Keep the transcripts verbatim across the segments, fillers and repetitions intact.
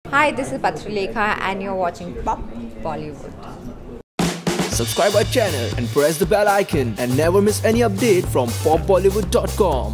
Hi, this is Patralekha and you're watching Pop Bollywood. Subscribe our channel and press the bell icon and never miss any update from pop bollywood dot com.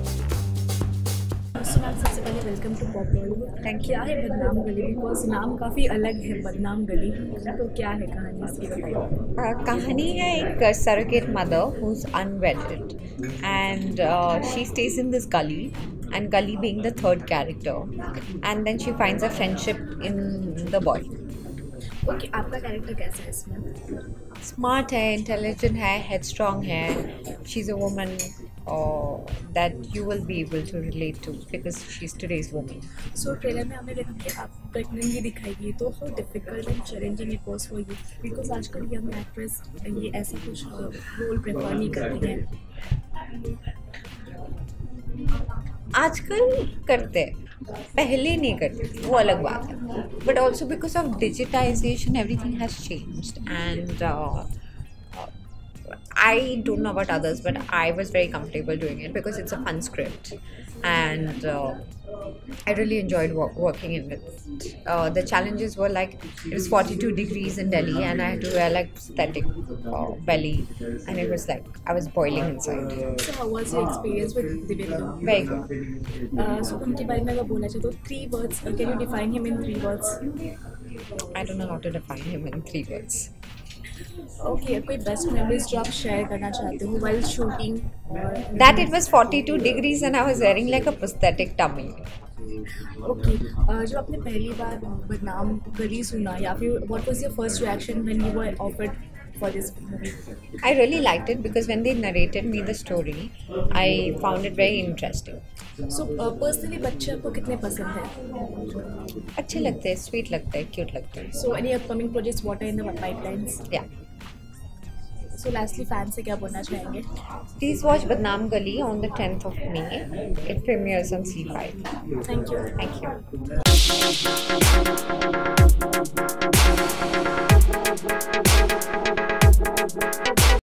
So ma'am सबसे पहले welcome to pop Bollywood. Thank क्या है बदनाम गली, because नाम काफ़ी अलग है बदनाम गली, तो क्या है कहानी इसकी बताइए। Uh, कहानी है एक surrogate mother who's unwedded and uh, she stays in this gully, and gully being the third character, and then she finds a friendship in the boy. Okay, आपका कैरेक्टर कैसा है इसमें? Smart है, intelligent है, headstrong है. She's a woman uh, that you will be able to relate to because she's today's woman. So trailer में हमें देखा कि आप प्रेगनेंट भी दिखाई गई, तो how difficult and challenging it was for you, because आजकल यंग एक्ट्रेस ये ऐसा कुछ रोल प्रेफर नहीं करती हैं। आजकल करते हैं, पहले नहीं करते थे, वो अलग बात है. But also because of digitization everything has changed and I don't know about others, but I was very comfortable doing it because it's a fun script, and uh, I really enjoyed wo- working in it. Uh, the challenges were like it was forty-two degrees in Delhi, and I had to wear like static uh, belly, and it was like I was boiling inside. So how was your experience with Divya? Very good. So उनके बारे में अगर बोलना चाहे तो three words, can you define him in three words? I don't know how to define him in three words. Okay, कोई best memories जो आप शेयर करना चाहते हो while shooting? That it was forty-two degrees and I was wearing like a prosthetic tummy. Okay, जो आपने पहली बार बदनाम गली सुना, या फिर what was your first reaction when you were offered for this movie? I really liked it because when they narrated me the story, I found it very interesting. So personally बच्चे आपको कितने पसंद हैं? अच्छे लगते हैं, स्वीट लगते हैं, क्यूट लगते हैं. So any upcoming projects, what are in the pipelines? Yeah. So lastly fan से क्या बोलना चाहेंगे? Please watch Badnaam Gali on the tenth of May. It premieres on C five. Thank you. Thank you.